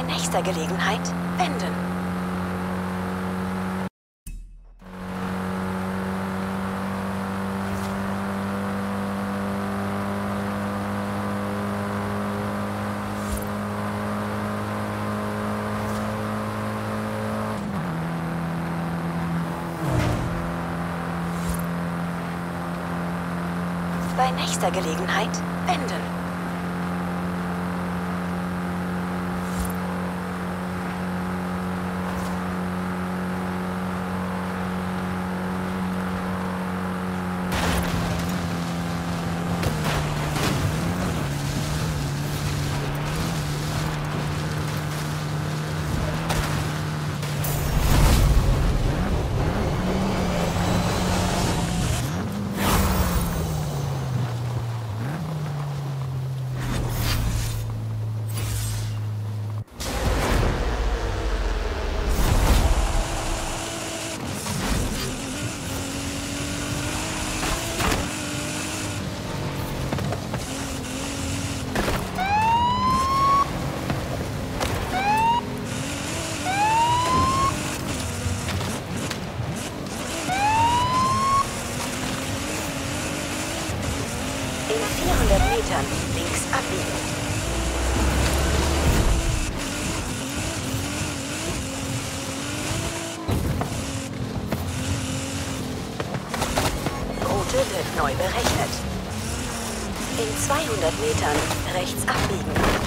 nächster Gelegenheit wenden. Bei nächster Gelegenheit wenden. In 400 Metern links abbiegen. Route wird neu berechnet. In 200 Metern rechts abbiegen.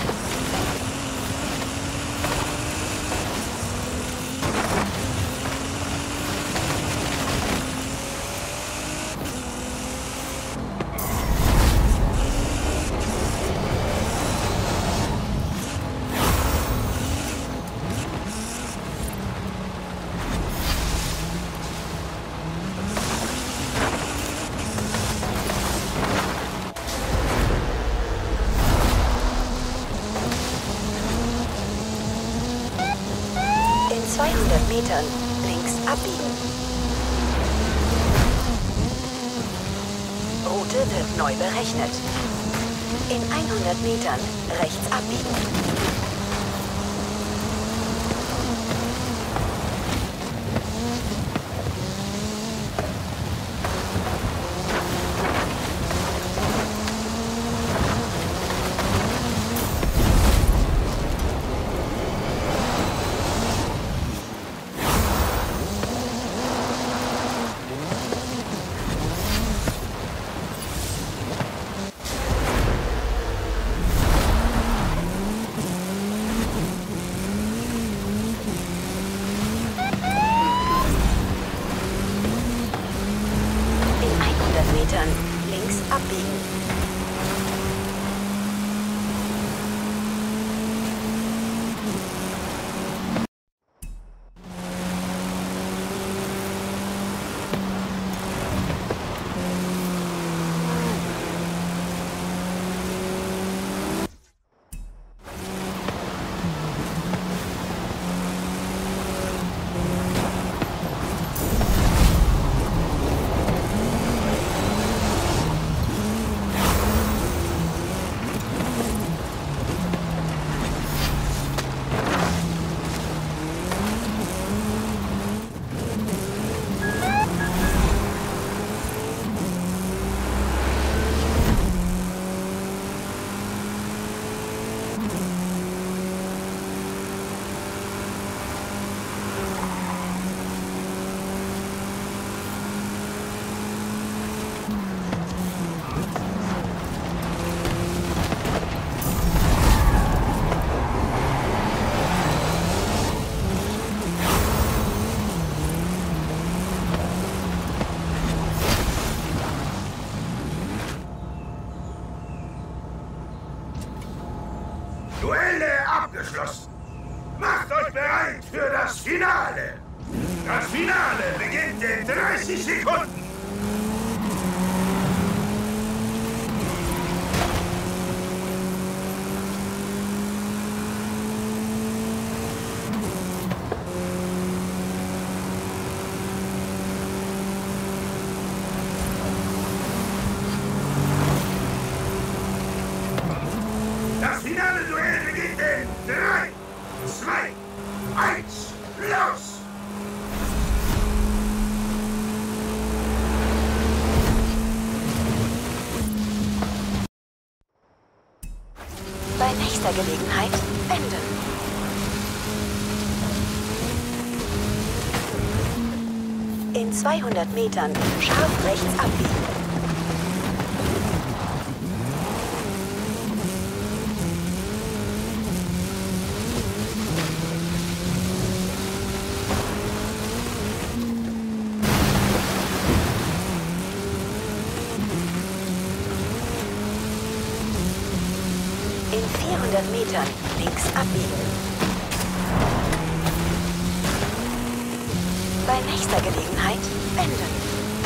In 200 Metern links abbiegen. Route wird neu berechnet. In 100 Metern rechts abbiegen. Links abbiegen. Duelle abgeschlossen. Macht euch bereit für das Finale. Das Finale beginnt in 30 Sekunden. Das finale Duell beginnt in 3, In 200 Metern scharf rechts abbiegen. In 400 Metern links abbiegen. Bei nächster Gelegenheit wenden.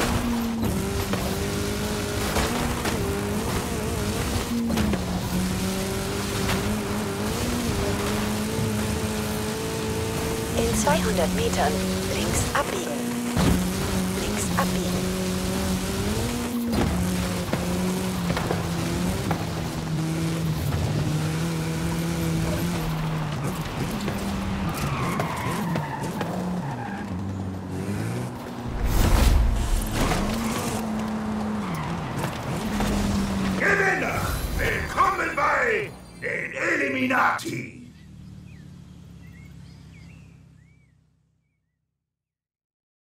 In 200 Metern links abbiegen. Links abbiegen. Gewinner! Willkommen bei den Eliminati!